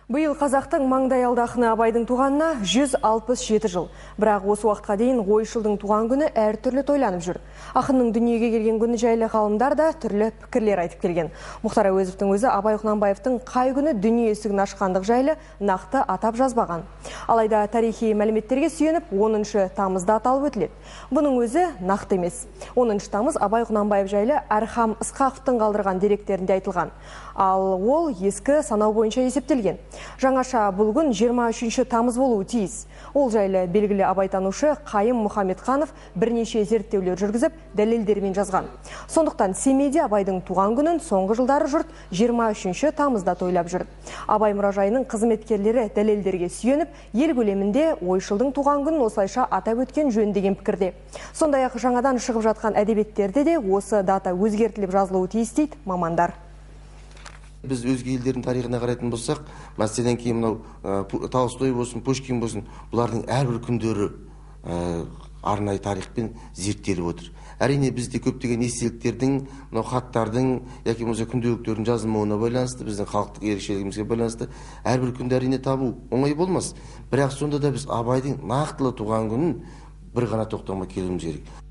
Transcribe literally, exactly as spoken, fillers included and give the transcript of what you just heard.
Биыл қазақтың маңдайалды ақыны Абайдың туғанына жүз алпыс жеті жыл. Бірақ осы уақытқа дейін ойшылдың туған күні әртүрлі тойланып жүр. Ақынның дүниеге келген күні жайлы ғалымдар да түрлі пікірлер айтып келген. Мұхтар Әуезовтің өзі Абай Құнанбаевтың қай күні дүние есігін ашқандық жайлы нақты атап жазбаған. Алайда тарихи мәліметтерге сүйеніп оныншы тамызда аталып өтіледі. Бұның өзі нақты емес. оныншы тамыз Абай Құнанбаев жайлы Әрхам Ысқақовтың қалдырған деректерінде айтылған. Ал ол ескі санау бойынша есептелген. Жаңаша бұл күн жиырма үшінші тамыз болуы тиіс. Ол жайлы белгілі абайтанушы Қайым Мұхамедханов бірнеше зерттеулер жүргізіп, дәлелдермен жазған. Сондықтан Семейде Абайдың туған күнін соңғы жылдары жұрт жиырма үшінші тамызда тойлап жүр. Абай мұражайының қызметкерлері дәлелдерге сүйеніп, ел көлемінде ойшылдың туған күнін осылайша атап өткен жөн деген пікірде. Сондай-ақ жаңадан шығып жатқан әдебиеттерде де осы дата өзгертіліп жазылуы тиіс дейді мамандар. Біз өзге елдердің тарихына қарайтын болсақ, мәселен кейін мынау Толстой болсын, Пушкин болсын, бұлардың әрбір күндері арнайы тарихпен зерттеліп отыр. Әрине бізде көптеген естеліктердің, мынау хаттардың, яки болмаса күнделіктердің жазылмауына байланысты, біздің халықтық ерекшелігімізге байланысты әрбір күнді әрине табу оңай болмас. Бірақ сонда да біз Абайдың нақтылы туған күнін бір ғана тоқтамай келуіміз керек.